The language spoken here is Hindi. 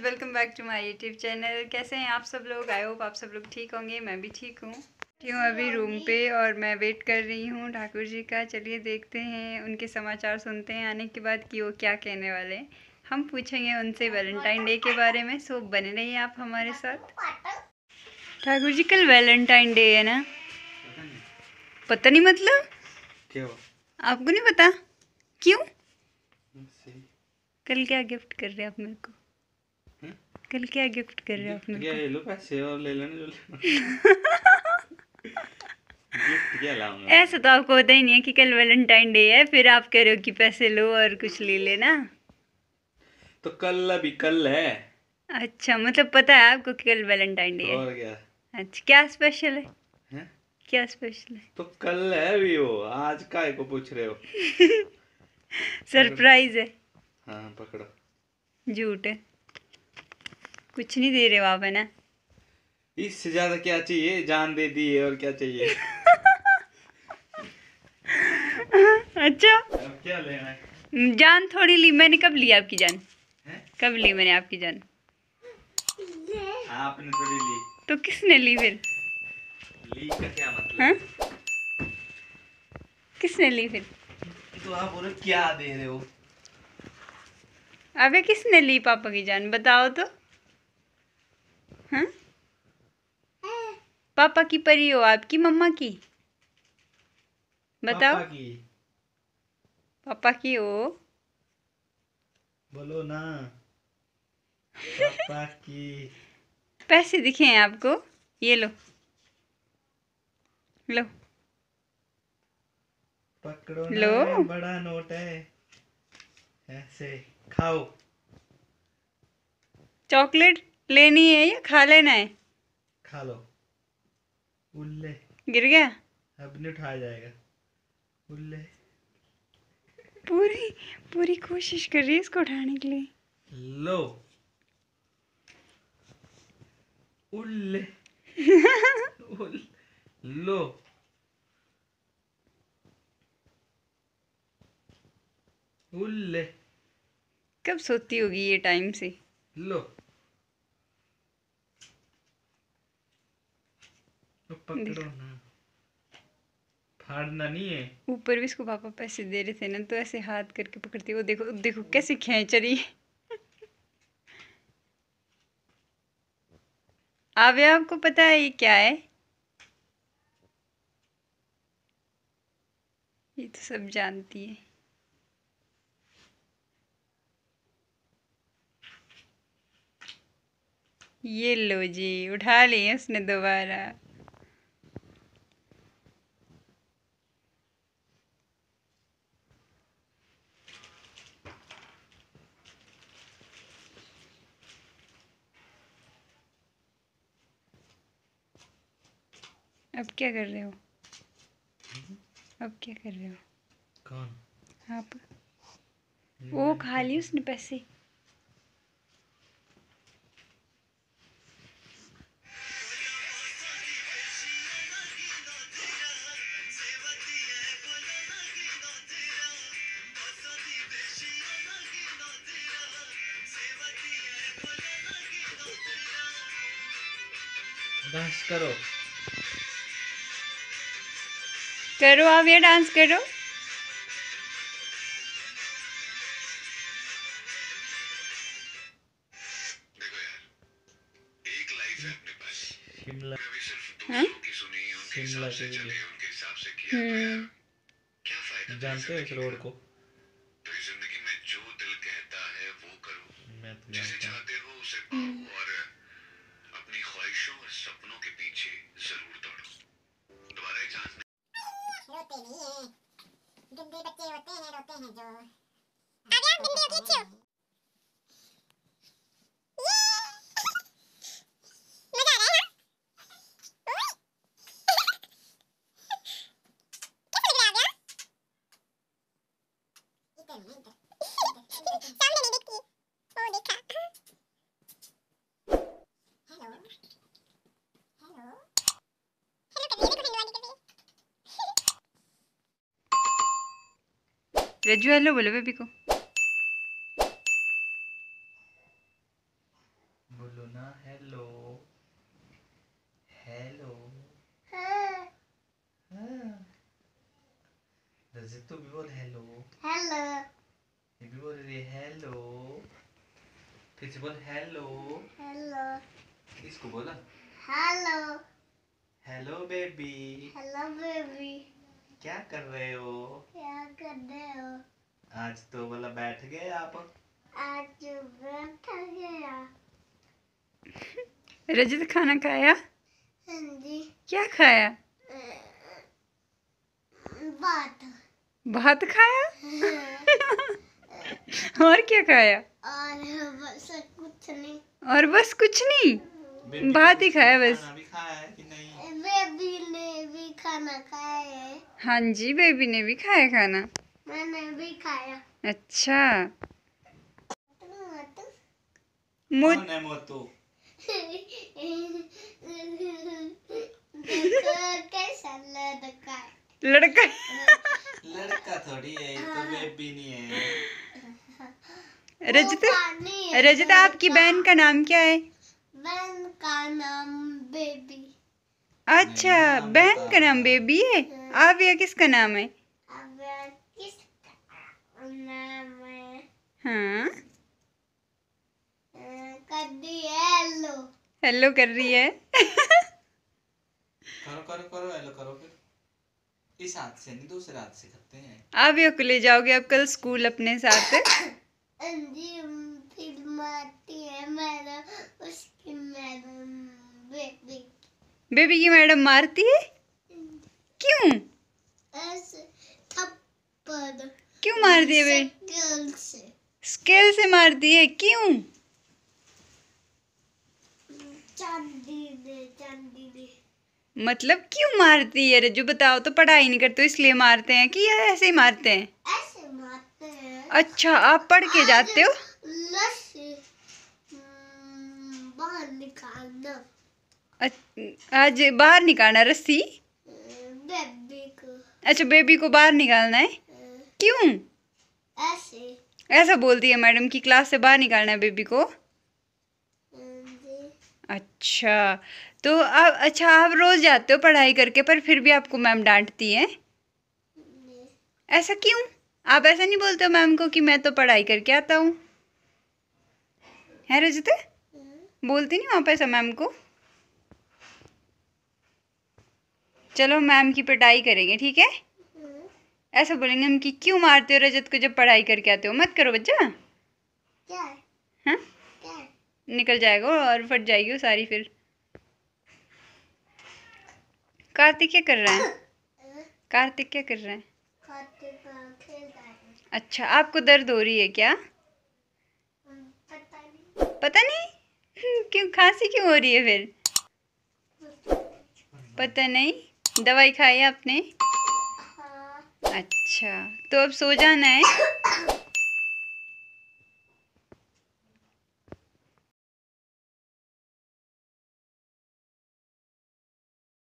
Welcome back to my YouTube channel. कैसे हैं आप सब लोग? आई होप आप सब लोग ठीक होंगे। मैं भी ठीक हूँ। अभी रूम पे और मैं वेट कर रही हूँ ठाकुर जी का। चलिए देखते हैं, उनके समाचार सुनते हैं आने के बाद कि वो क्या कहने वाले हैं। हम पूछेंगे उनसे वैलेंटाइन डे के बारे में। सो बने रहिए आप हमारे साथ। ठाकुर जी कल वैलेंटाइन डे है ना? पता नहीं मतलब क्यों? आपको नहीं पता? क्यों? कल क्या गिफ्ट कर रहे हैं आप मेरे को? कल क्या गिफ्ट कर रहे हो आप मेरे को? ले लो पैसे और ले लेना जो लेना। गिफ्ट क्या लाऊंगा? ऐसा तो आपको पता ही नहीं है कि कल वैलेंटाइन डे है, फिर आप कह रहे हो कि पैसे लो और कुछ ले लेना। तो कल अभी कल है। अच्छा, मतलब पता है आपको कि कल वैलेंटाइन डे है? और क्या? अच्छा, क्या स्पेशल है? हैं? क्या स्पेशल है? तो कल है अभी, वो आज काय को पूछ रहे हो? सरप्राइज है। हाँ पकड़ो। झूठ है, कुछ नहीं दे रहे हो आप, है ना? इससे ज्यादा क्या चाहिए? जान दे दी है और क्या चाहिए? अच्छा, अब क्या लेना है? जान थोड़ी ली मैंने। कब ली आपकी जान? हैं? कब ली मैंने आपकी जान? आपने थोड़ी ली। तो किसने ली फिर? ली का क्या मतलब? हाँ, किसने ली फिर? तो आप बोलो क्या दे रहे हो? अबे किसने ली पापा की जान, बताओ तो। हाँ, पापा की परी हो आपकी मम्मा की? बताओ। पापा की। पापा की हो? बोलो ना। पापा की। पैसे दिखे हैं आपको? ये लो, लो पकड़ो ना, लो। बड़ा नोट है। ऐसे खाओ। चॉकलेट लेनी है या खा लेना है? खा लो। उल्ले। गिर गया? अब नहीं उठाया जाएगा। उल्ले। पूरी पूरी कोशिश कर रही है इसको उठाने के लिए। लो। उल्ले। लो। उल्ले। कब सोती होगी ये टाइम से? लो। तो पकड़ो ना, फाड़ना नहीं है। ऊपर भी इसको पापा पैसे दे रहे थे ना, तो ऐसे हाथ करके पकड़ती। वो देखो देखो कैसे खींच रही है। आवे, आपको पता है ये क्या है? ये तो सब जानती है। ये लो जी, उठा ली है उसने दोबारा। अब क्या कर रहे हो? अब क्या कर रहे हो? कौन? आप? वो खा ली उसने पैसे। डांस करो। करो आप, ये डांस करो। शिमला। हाँ? शिमला के लिए जानते हो इस रोड को? मैं तो जानता हूँ। रोते नहीं है, गंदे बच्चे होते हैं, रोते हैं जो। आ गया, गंदे हो गए, अच्छे हो। मजा आ रहा है? हाँ? कैसे लग रहा है? इधर नहीं, इधर सामने नहीं देखती। ओ देखा। हेलो हेलो हेलो कर रही है, देखो हेलो वाली कर रही है। रज्जू हेलो बोलो बेबी को। Hello hello. रजित तू भी बोल हेलो। हेलो ये भी बोल रही है हेलो। फिर से बोल हेलो। हेलो इसको बोला hello hello baby. Hello baby, क्या कर रहे हो? क्या कर रहे हो? आज तो बोला बैठ गए आप। आज बैठ गया। रजत खाना खाया? हाँ जी। क्या खाया? बात भात खाया? और क्या खाया? और बस कुछ नहीं। और बस कुछ नहीं? बेबी भात ही खाया बस? खाना भी खाया है कि नहीं? बेबी ने भी खाना खाया है। हाँ जी, बेबी ने भी खाया खाना। मैंने भी खाया। अच्छा। कौन है मोटू? देखो कैसा लड़का है। लड़का? लड़का थोड़ी है, ये तो बेबी नहीं है। रजत, वो पानी है, रजत आपकी लड़का। बहन का नाम क्या है? बहन का नाम बेबी। अच्छा, नाम बहन बता का नाम रहा। बेबी है। आप या किसका नाम है? अब किसका नाम है? हाँ, कर दी हेलो। हेलो कर रही है। करो करो करो हेलो करो। फिर इस हाथ से नहीं, दूसरे हाथ से करते हैं। आप या को ले जाओगे आप कल स्कूल अपने साथ? जी फिल्म आती है मैडम, उसकी मैडम बेबी बेबी की मैडम मारती है? क्यों? ऐसे थप्पड़। क्यों मारती है बेबी? शक्ल से। स्केल से मारती है? क्यों? चांदी ने। मतलब क्यों मारती है रज्जू, बताओ तो। पढ़ाई नहीं करते इसलिए मारते हैं कि या ऐसे ही मारते हैं? ऐसे मारते हैं। अच्छा, आप पढ़ के जाते हो? लस्सी बाहर निकालना। आज बाहर निकालना रस्सी? बेबी को। अच्छा, बेबी को बाहर निकालना है? क्यों? ऐसे। ऐसा बोलती है मैडम की क्लास से बाहर निकालना है बेबी को? अच्छा, तो आप, अच्छा आप रोज जाते हो पढ़ाई करके, पर फिर भी आपको मैम डांटती है? ऐसा क्यों? आप ऐसा नहीं बोलते हो मैम को कि मैं तो पढ़ाई करके आता हूँ? है रजत? बोलती नहीं हो आप ऐसा मैम को? चलो मैम की पिटाई करेंगे, ठीक है? ऐसा बोलेंगे हम कि क्यों मारते हो रजत को जब पढ़ाई करके आते हो? मत करो बच्चा। क्या है? हाँ, क्या है? निकल जाएगा और फट जाएगी वो सारी फिर। कार्तिक क्या कर रहा है? कार्तिक क्या कर रहा है? खाते का खेल रहा है। अच्छा, आपको दर्द हो रही है क्या? पता नहीं। पता नहीं। क्यों, खांसी क्यों हो रही है फिर? पता नहीं। दवाई खाई आपने? हाँ। अच्छा, तो अब सो जाना है।